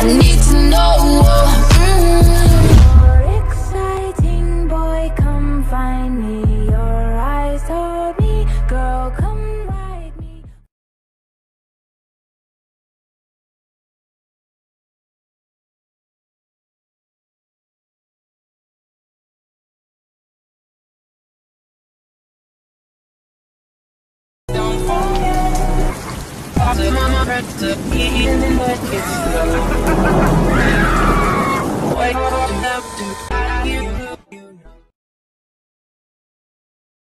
need to know. More exciting, boy, come find me. Your eyes told me, girl, come ride me. Wake up,